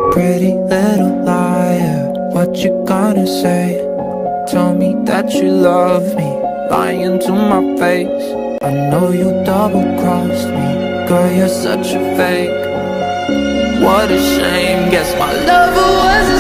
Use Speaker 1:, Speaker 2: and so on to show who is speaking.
Speaker 1: Pretty little liar, what you gonna say? Tell me that you love me, lying to my face. I know you double-crossed me, girl, you're such a fake. What a shame, guess my lover was a